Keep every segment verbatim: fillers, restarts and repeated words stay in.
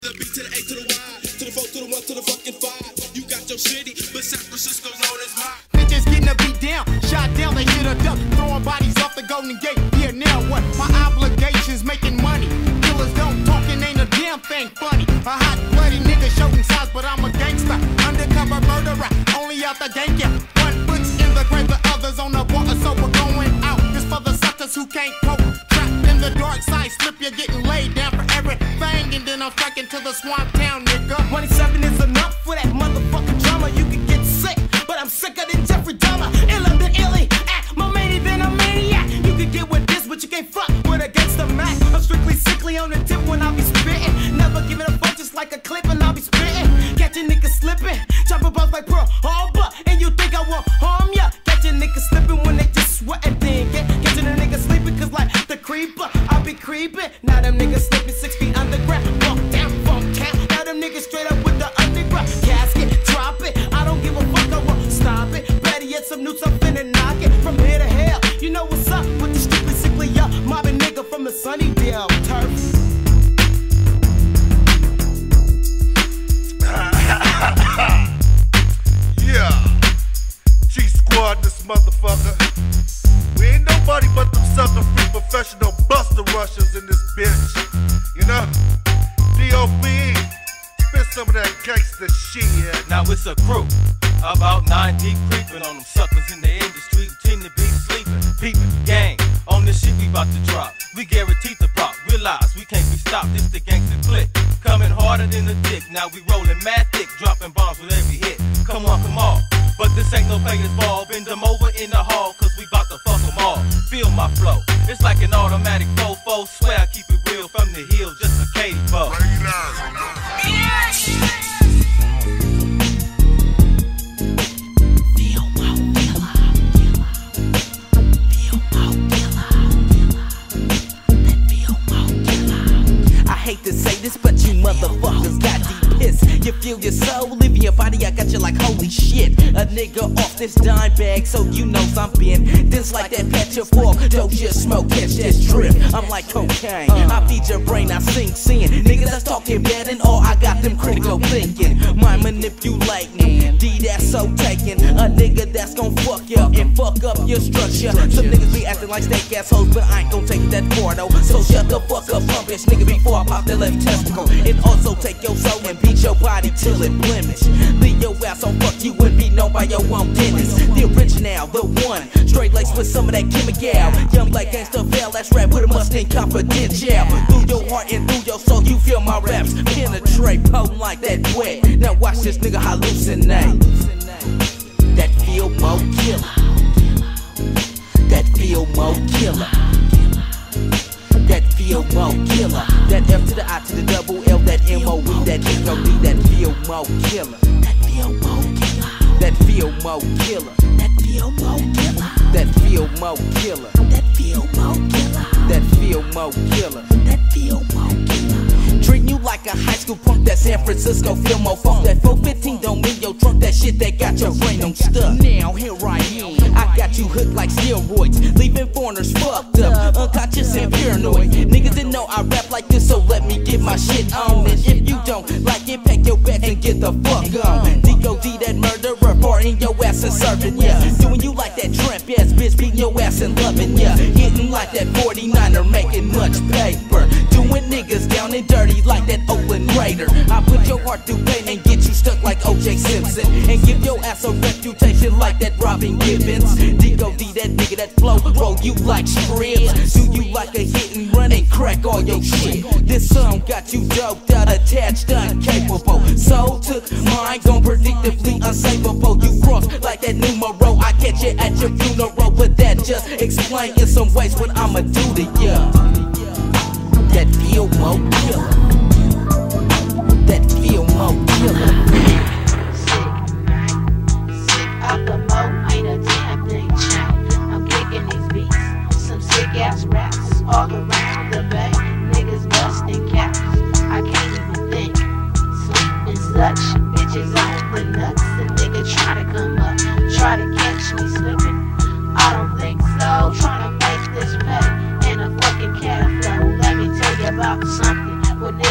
the B to the A to the Y, to the four to the one to the fucking five. You got your shitty, but San Francisco's known as mine. Bitches getting a beat down, shot down, they hit a duck, throwing bodies off the Golden Gate. Yeah, now what? My obligations making money. Killers don't talk and ain't a damn thing funny. A hot bloody nigga showing size, but I'm a gangster. Undercover murderer, only out the gang, yeah. One foot's in the grave, the others on the water, so we're going out. This for the suckers who can't cope. Trapped in the dark side, slip, you're getting laid down for everything, and then I'm striking to the swamp town, nigga. twenty-seven is enough for that motherfucking drama. You can get sick, but I'm sicker than Jeffrey Dahmer. Iller than illy, act more many than a maniac. You can get with this, but you can't fuck with against the Mac. I'm strictly sickly on the tip when I be spitting. Never giving a fuck, just like a clip, and I'll be spitting. Catching niggas slipping, chopping balls like Pearl Harbor, and you think I won't harm ya? Catching niggas slipping when they just sweat and thinking. Catching a nigga sleeping, cause like the creeper, I be creeping. Now them niggas slipping six feet underground. Funk down, funk down. Now them niggas straight up with the underground. Casket, drop it. I don't give a fuck, I won't stop it. Better yet, some newts I'm finna knock it. From here to hell, you know what's up with the strictly sickly young mobbing nigga from the Sunnydale turf. Yeah, G-Squad this motherfucker. We ain't nobody but them sucker free professional buster rushers in this bitch. You know? D O B, spit some of that gangster shit. Now it's a crew, about nine deep creeping on them suckers in the industry who seem to be sleeping. Peeping, gang, on this shit we bout to drop. We guaranteed to pop, realize we can't be stopped. This the gangster click, coming harder than a dick. Now we rolling mad thick, dropping bombs with every hit. Come on, come on, but this ain't no players ball. Bend them over in the hall, cause we bout to fuck them all. Feel my flow, it's like an automatic fofo. Swear I keep it real from the hill, just a Katie Bo. I hate to say this, but you motherfuckers got deep piss. You feel your soul leaving your body, I got you like holy shit. A nigga off this dime bag, so you know I'm bent. This like that patch of fork, don't just smoke, catch this drip. I'm like cocaine, I feed your brain, I sink in. Nigga that's talking bad and all, I got them critical thinking. Mind manipulating, D that's so taken. A nigga that's gon' fuck you and fuck up your structure. Some niggas be acting like steak assholes, but I ain't gon' take that far though. So shut the fuck up, pump bitch nigga before I pop that left testicle. And also take your soul and beat your body till it blemish. Leave your ass on fuck you and be known by your own dentist. The original, the one, straight laced with some of that chemical. Young black gangsta fell, that's rap with a Mustang confidential. Through your heart and through your soul, you feel my raps penetrate, potent like that wet. Now watch this nigga hallucinate. That feel more killer. That feel more killer. That feel more killer. That F to the I to the double L, that M O E, that G O D, that feel more killer. That feel more killer. That feel more killer. That feel more killer. That feel more killer. That feel more killer. That feel more killer. That feel more killer. Treating you like a high school punk, that San Francisco feel more funk. That four fifteen don't mean your trunk, that shit that got your brain on stuck. Now here I am, I got you hooked like steroids, leaving foreigners fucked up, unconscious and paranoid. Niggas didn't know I rap like this, so let me get my shit on. And if you don't like it, pack your bags and get the fuck on. D O D that murderer, farting your ass and serving ya. Doing you like that tramp ass bitch, beating your ass and loving ya. Hitting like that forty-niner, making much paper. Doing niggas down and dirty like that Oakland Raider. I put your heart through pain and get you stuck like O J Simpson, and give your ass a reputation like that Robin Gibbons. D O D that nigga that flow, roll you like strips. Do you like a hit and run and crack all your shit? This song got you doped out, attached, incapable. So took mine, gon' predictably unsavable. You cross like that numero, I catch you at your funeral. But that just explain in some ways what I'ma do to ya. That feel more killer. That feel more killer. Sick of the mo, ain't a damn thing changed. I'm kicking these beats, some sick ass raps all around the bay. Niggas busting caps, I can't even think. Sleep and such, bitches on the nuts. The nigga try to come up, try to catch me slipping. I don't think so. Trying to make this pay in a fucking cat flow. Let me tell you about something. When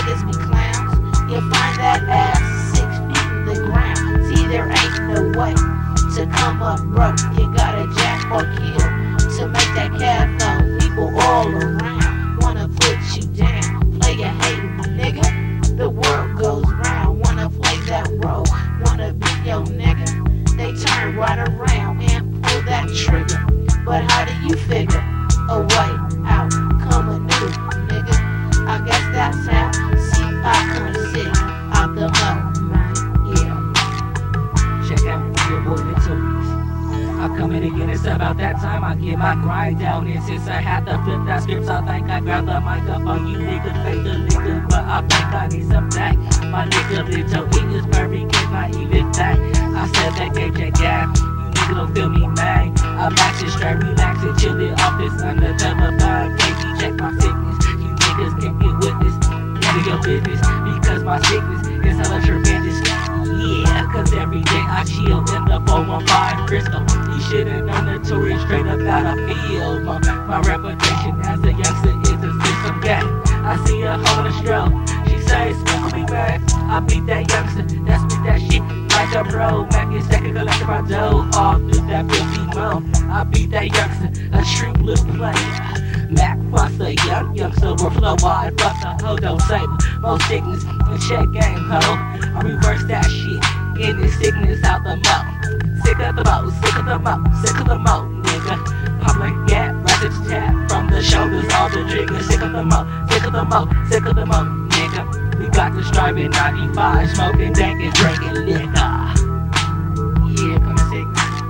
time I get my grind down. And since I had to flip that script, I think I grabbed the microphone. You niggas fake the liquor, but I think I need some back. My nigga bitch, your eat is perfect, it's not even that. I said that game check down. You niggas don't feel me, man. I'm acting straight, relaxing, chillin' off this undercover vibe. Baby, check my sickness. You niggas can't get witness. None of your business, because my sickness is hella tremendous. Yeah, cause every day I chill in the four one five Crystal. You should've known the tourist straight up out of field. My, my reputation as a youngster is a system gang. I see a hoe in a stroll. She says, smoke me, man. I beat that youngster, that's me, that shit. Like a bro, Mac is second collecting my dough. All through that fifty mo. I beat that youngster, a shrewd little player. Mac fuss a young youngster with flow wide. Fuck a hoe, don't say most sickness and check game, ho. I reverse that shit, in this sickness out the mo. Sick of the mo, sick of the mo, sick of the mo, nigga. Public gap, rapid tap from the shoulders, all the triggers. Sick of the mo, sick of the mo, sick of the mo, nigga. We got the stripe in ninety-five, smoking dank and drinking liquor. Yeah, come sick.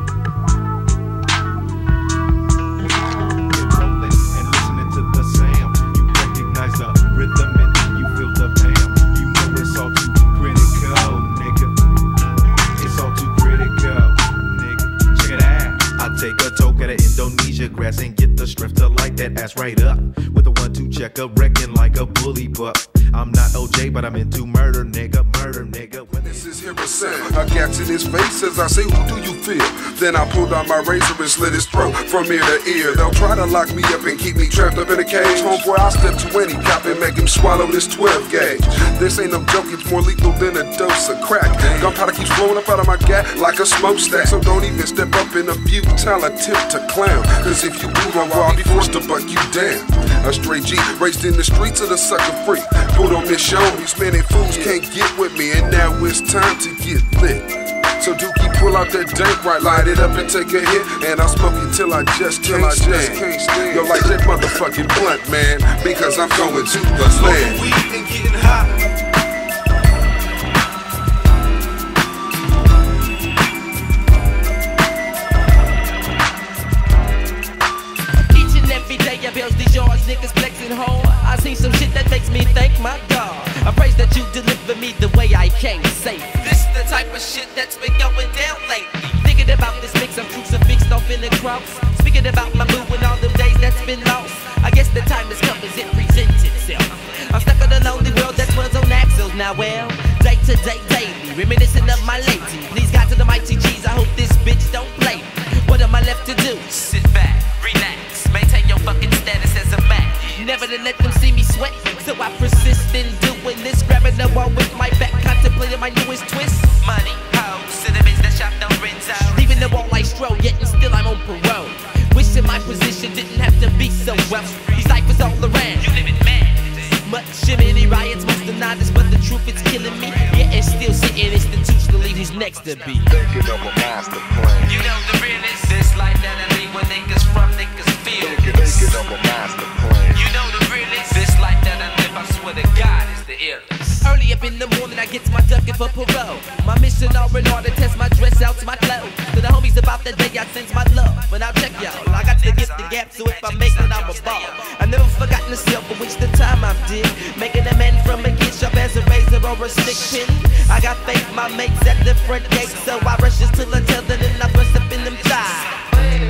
Rhythm and then you feel the bam. You know it's all too critical, nigga. It's all too critical, nigga. Check it out. I take a toke at an Indonesia grass and get the strength to light that ass right up with a one two checker, wrecking like a bully buck. I'm not O J, but I'm into murder, nigga, murder, nigga. When this is Harrison. I gaps in his face as I say, who do you feel? Then I pulled out my razor and slit his throat from ear to ear. They'll try to lock me up and keep me trapped up in a cage. Homeboy, I step to any cop and make him swallow this twelve gauge. This ain't no joke, it's more lethal than a dose of crack. Gunpowder keeps flowing up out of my gat like a smokestack. So don't even step up in a futile attempt to clown. Cause if you move on, I'll be forced to buck you down. A straight G, raised in the streets of the sucker free. Put on this show, these many fools can't get with me. And now it's time to get lit. So Dookie, pull out that dank right, light it up and take a hit. And I'll smoke it till I just can't stand. Yo, like that motherfucking blunt, man, because I'm going to the land. Smoking weed and getting hot. These yards, niggas flexing hard. I seen some shit that makes me thank my God. I praise that you deliver me the way I came safe. This the type of shit that's been going down lately. Thinking about this mix, I'm crucifixed off in the cross. Speaking about my mood and all them days that's been lost. I guess the time has come as it presents itself. I'm stuck in a lonely world that runs on axles now. Well, day to day, daily, reminiscing of my lady. Please God to the mighty G's, I hope this bitch don't play me. What am I left to do? Sit back, relax, maintain your fucking status as a man. Never to let them see me sweat, so I persist in doing this. Grabbing the wall with my back, contemplating my newest twist. Money, hoes, cinnamons that shop don't rinse out. Leaving the wall like stroll, yet and still I'm on parole. Wishing my position didn't have to be so rough. These ciphers all around, you live in mad. Much shimmy riots, most deny this, but the truth it's killing me. Yeah, and still sitting institutionally, who's next to be? Thinking of a master plan. You know the realest, this life that I leave where niggas from, niggas feel. Thinking of a master plan. You know the realest, this life that I live, I swear to God, is the illest. Early up in the morning, I get to my ducking for parole. My mission all in order to test my dress out to my clothes. To the homies about that day, I sense my love. But I'll check y'all, I got to get the gap, so if I make it, I'm a ball. I never forgotten the self for which the time I've did. Making a man from a kid sharp as a razor or a stick pin. I got faith, my mates at the front gate, so I rush just till I tell them and I thrust up in them thighs.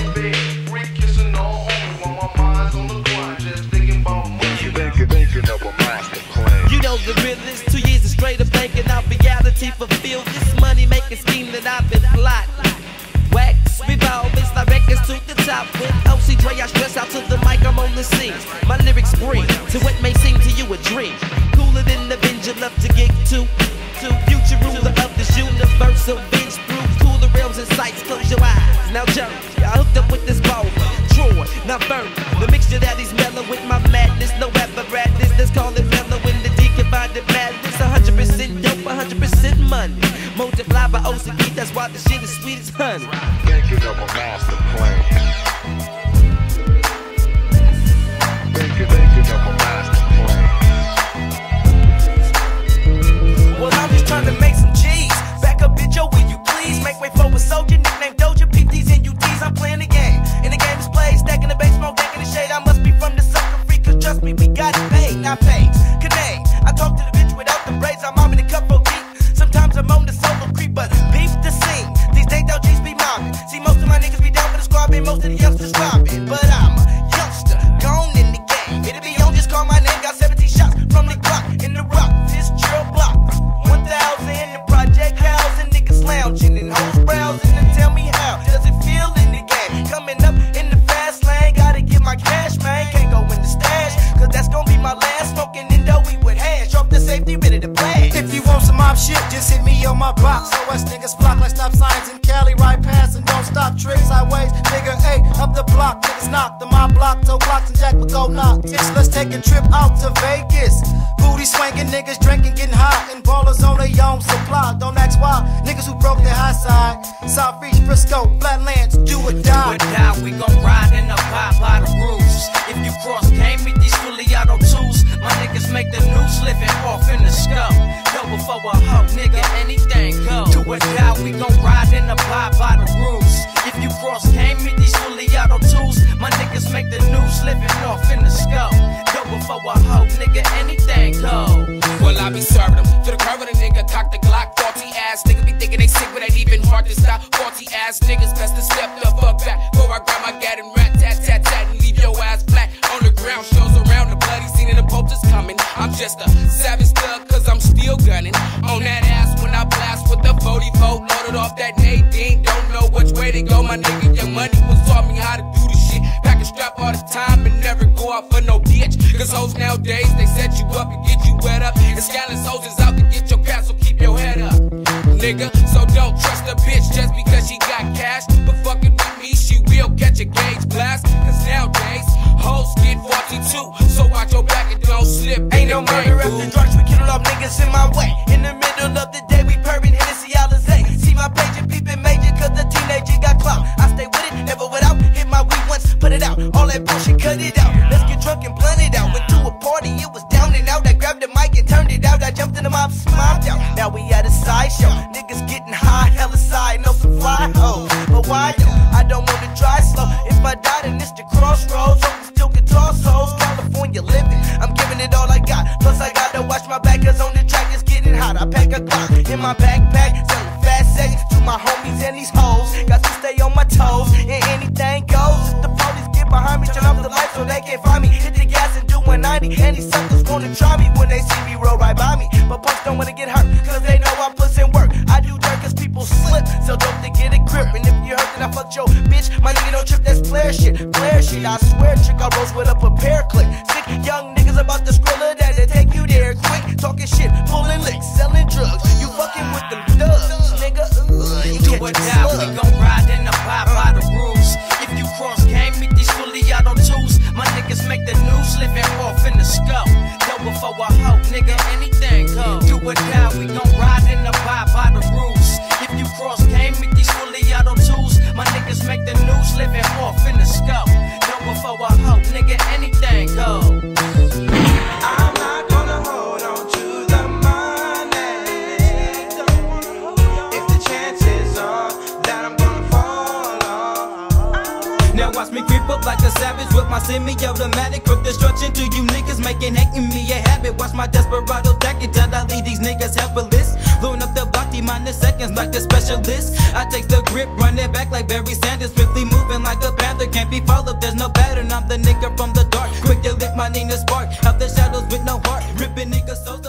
You know the realest, two years of straight up thinking I'll reality fulfill this money making scheme that I've been plotting. Wax, revolvers, like records to the top. With O C Dre, I stress out to the mic, I'm on the scene. My lyrics bring to what may seem to you a dream. Cooler than the binge you love to get to. To future ruler of this universe, so binge through cooler realms and sights. Close your eyes, now journey. I hooked up with this ball, Troy, now burn. The mixture that is mellow with my madness, no apparatus. Let's call it mellow in the D combined madness. one hundred percent dope, one hundred percent money. Multiply by O C D, that's why the shit is sweet as honey. Thinking of a master plan. Thinking, thinking of a master plan. Well, I'm just trying to make some G's. Back up, bitch, oh, will you please? Make way for a soldier, nicknamed Doja, P Ds and U Ds. I'm playing the game, and the game shit, just hit me on my box. So us niggas flock like stop signs in Cali, right past and don't stop tricks sideways. Nigga, hey, up the block, niggas knock the my block, toe blocks and jack but go knock. Bitch, let's take a trip out to Vegas. Booty swanking, niggas drinking, getting hot, and ballers on their own supply. Don't ask why, niggas who broke their high side. South Beach, Frisco, Flatlands, do or die. Do or die, we gon' ride in the vibe by the rules. If you cross game, meet these fully auto tools. My niggas make the news living off in the scum. Go before a hoe, nigga, anything go. Do or die, we gon' ride in the vibe by the rules. If you cross game, meet these fully auto tools. My niggas make the news living off in the scum. Go before a hoe, nigga, anything go. Well, I be serving them to the curve of the nigga, cock the Glock, faulty ass niggas be thinking they sick, but ain't even hard to stop. Faulty ass niggas, best to step the fuck back before I grab my gat and rat tat tat tat and leave your ass flat on the ground. Shows around the bloody scene and the Pope is coming. I'm just a savage thug, cause I'm still gunning on that ass when I blast with the forty-four loaded off that Nadine. Don't know which way to go, my nigga. Your money was taught me how to do the shit. Pack a strap all the time and never go out for no bitch. Cause hoes nowadays, they set you up and get you wet up. And scandalous hoes is out to get your cash, so keep your head up, nigga. So don't trust a bitch just because she got cash. But fucking with me, she will catch a gauge blast. Cause nowadays, hoes get forty-two. So watch your back and don't slip. Ain't no murder after drugs, we kill off niggas in my way. In the middle of the day, we purring Hennessy Alizé. See my page and peeping major, cause the teenager got clout. I stay with it, never without. Hit my weed once, put it out. All that bullshit, cut it out. Let's get drunk and blunt it out. Went to a party, it was down and out. I grabbed the mic and turned it out. I jumped in the mob, smiled out. Now we at a sideshow. Niggas getting high, hella side, no some fly hoes. But why yo? I don't want to drive slow. If I die, then it's the crossroads. Hope you still can toss hoes. California living, I'm giving it all I got. Plus I gotta watch my back, cause on the track it's getting hot. I pack a Glock in my backpack, selling fast sex to my homies and these hoes. Got to stay on my toes, and anything goes. If the police get behind me, turn off the lights so they can't find me. Hit the gas and do one ninety, and these suckers gonna try me when they see me roll right by me. But punks don't wanna get hurt, cause they know I put in work. I do dirt cause people slip, so dope to get a grip. And if you hurt, then I fucked your bitch. My nigga don't trip, that's player shit, player shit. I swear, trick, I rose with a prepare click. Sick young niggas about the skrilla that they take you there quick. Talking shit, pulling licks, selling drugs. You fucking with them thugs, nigga. Uh, you Do or die, we gon' ride in the vibe by the rules. If you cross game, meet these fully auto tools. My niggas make the news living off in the scope. Go before a hoe, nigga, anything go. Do or die, we gon' ride in the vibe by the rules. If you cross game, meet these fully auto tools. My niggas make the news living off in the scope. Go before a hoe, nigga, anything go. I'm not gonna hold on to the money. If the chances are that I'm gonna fall off. Now watch me creep up like a savage with my semi-automatic. Put destruction to you niggas, making hating me a habit. Watch my desperado jacket till I leave these niggas helpless. Blowing up the block, T-minus seconds like the specialist. I take the grip, run it back like Barry Sanders. Swiftly moving like a panther, can't be followed, there's no pattern. I'm the nigga from the dark, quick to lift my Nina spark. Out the shadows with no heart, ripping niggas so